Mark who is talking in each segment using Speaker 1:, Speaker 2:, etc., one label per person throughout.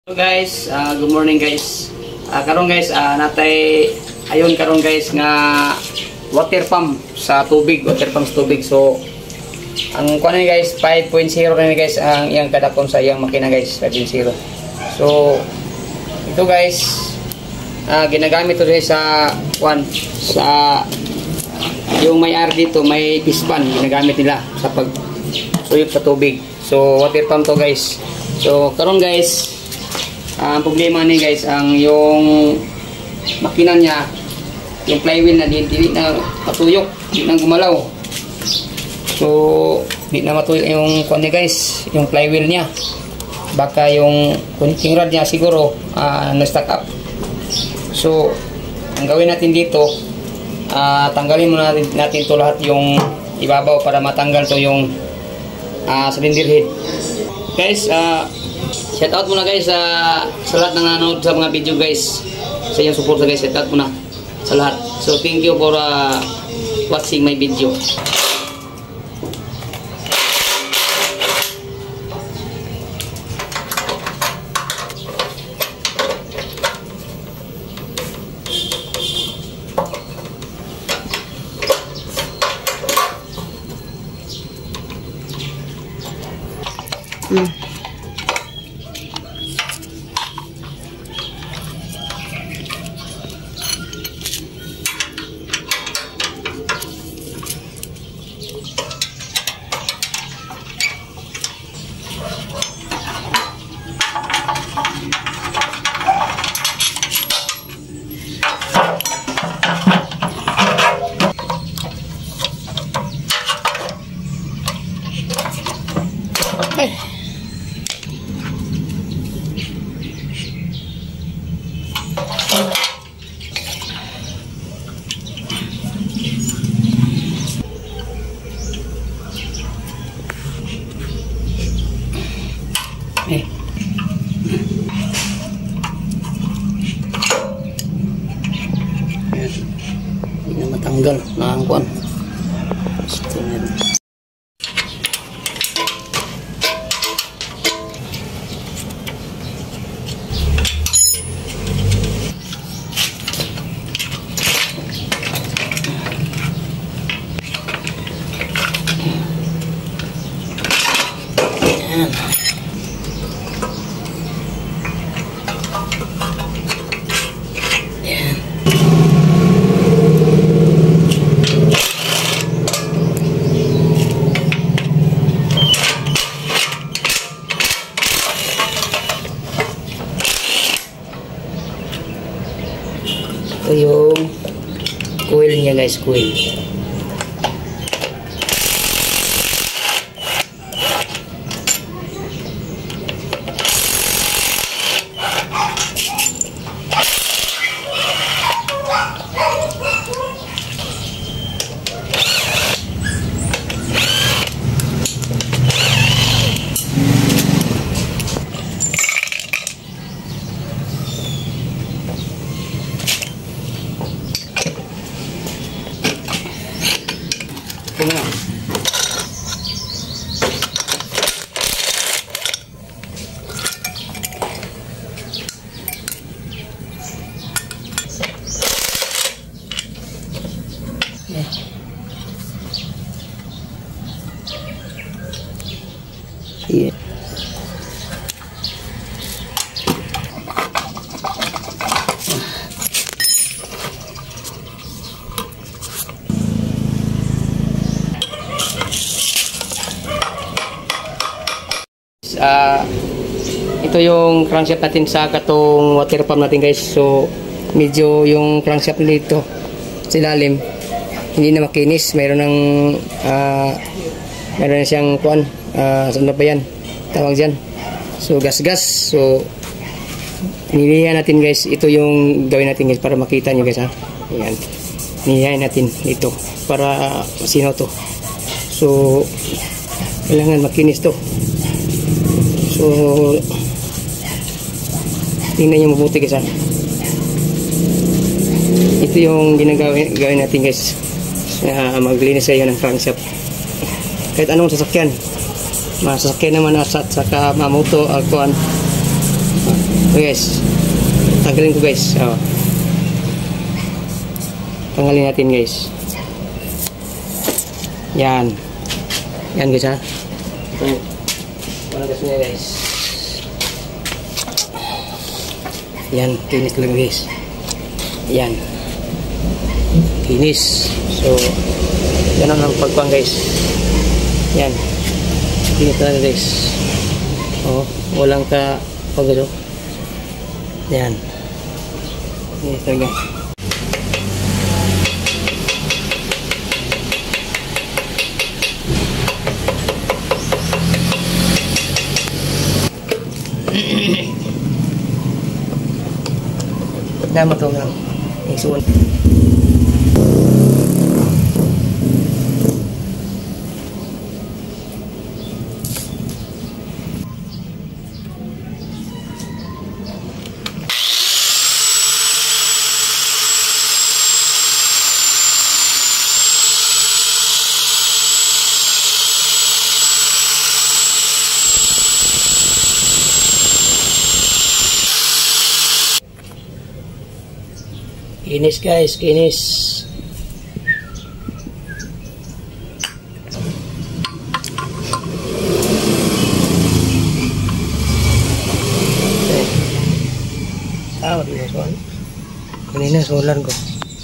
Speaker 1: Hello guys, good morning guys. Karon guys, natay ayon karon guys nga water pump sa tubig, water pump sa tubig. So ang kuno ni guys 5.0 ni guys ang iyang kadakon sa iyang makina guys, 5.0. So ito guys, ginagamit to sa sa yung may R dito, may pispan ginagamit nila sa pag suyop sa tubig. So water pump to guys. So karon guys, ang problema ni guys, ang yung makina niya, yung flywheel na hindi na matuyok, hindi na gumalaw. So hindi na matuyok yung kuan niya guys, yung flywheel niya. Baka yung connecting rod niya siguro na-stuck up. So ang gawin natin dito, tanggalin muna natin to lahat yung ibabaw para matanggal to yung cylinder head. Guys, shout out muna guys sa lahat ng nanonood sa mga video guys, sa iyong support guys. Shout out muna sa lahat. So thank you for watching my video. Hindi na matanggal na ang kuan. Ito yung coil niya guys, coil. Yeah. Ito yung crankshaft natin sa katong water pump natin guys. So medyo yung crankshaft nito sa ilalim hindi na makinis, mayroon na siyang kuan, ano ba yan tawag dyan, so gas. So nilihan natin guys, ito yung gawin natin guys para makita nyo guys ha. Ayan, nilihan natin ito para masinaw to. So kailangan makinis to. So tingnan nyo mabuti guys ha. Ito yung gawin natin guys, maglinis kayo ng crankshaft kahit anong sasakyan, masasakyan naman asat saka mamoto, kuan Okay guys, tanggalin ko guys. Oh. Tanggalin natin guys. Yan. Yan guys ha. Walang gas niya guys. Yan, kinis lang guys. Yan. Kinis. So, yan ang pagpang guys. Yan. Kinis lang guys. Oh, walang ka pagano. Yan. Kinis talaga. Dama to lang. Isuon. Kinis guys, kinis. Okay. Tawag din guys, one. Kanina solar ko.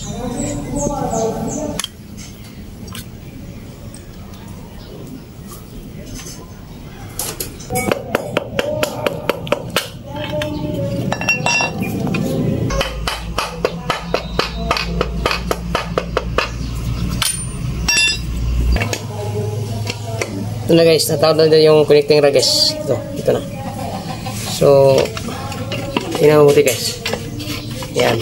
Speaker 1: Ito na guys, natawag na yung connecting rod guys. Ito na. So, tingnan mo mabuti guys. Yan.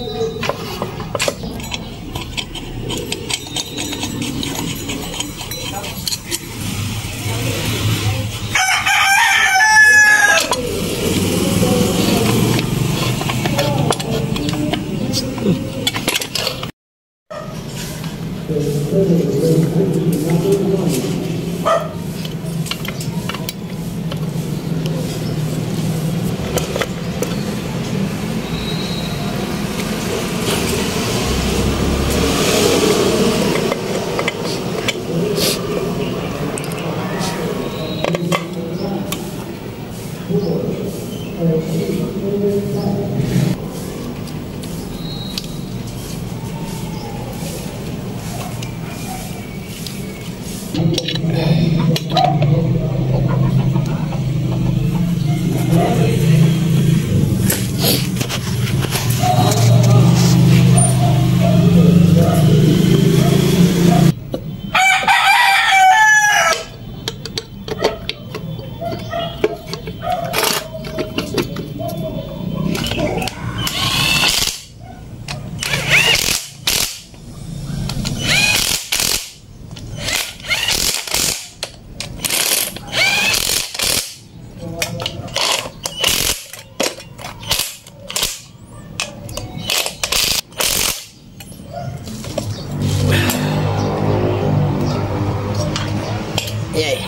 Speaker 1: Yay.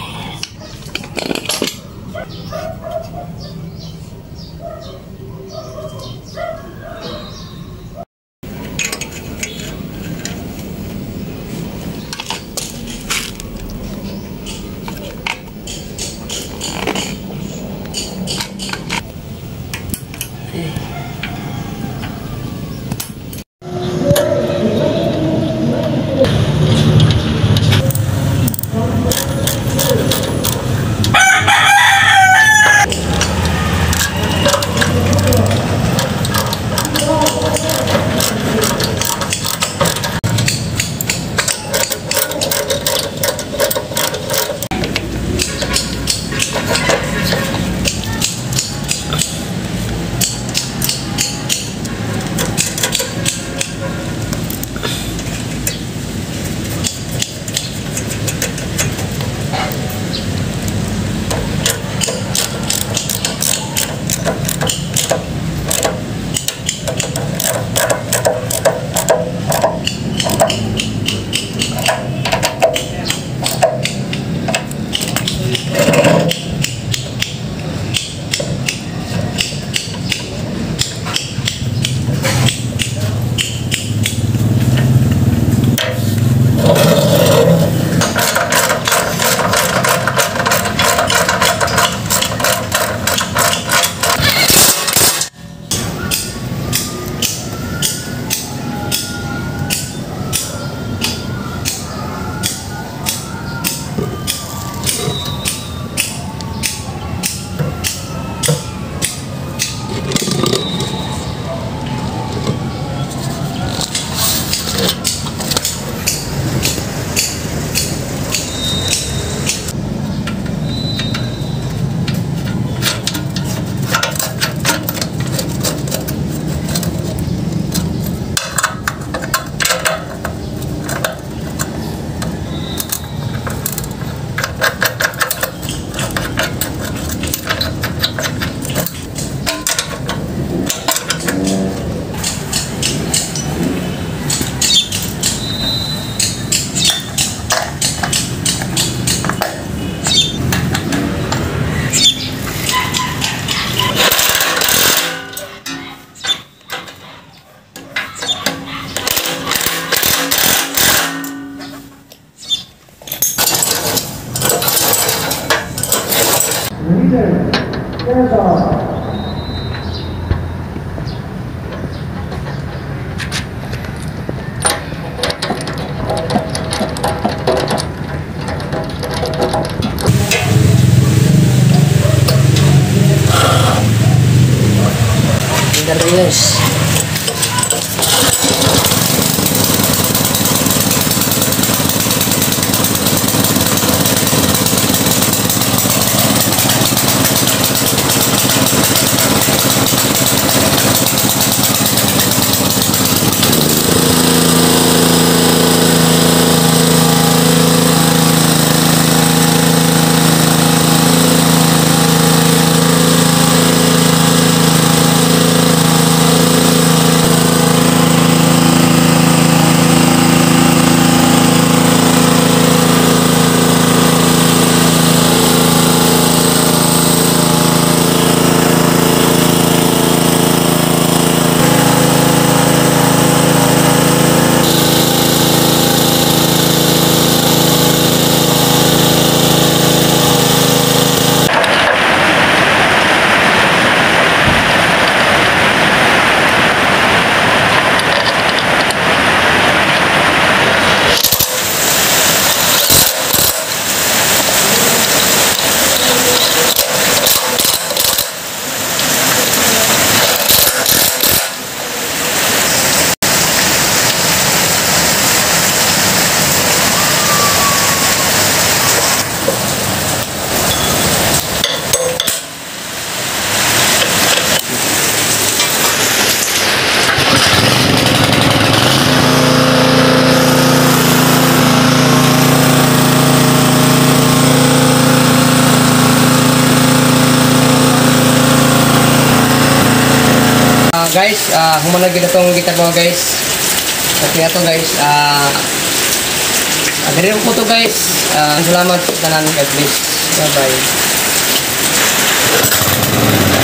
Speaker 2: sigarilyas.
Speaker 1: Guys, humanag gid atong gitar mo guys. Okay ato guys. Diri ko to guys. Salamat sa tanan, God bless. Bye bye.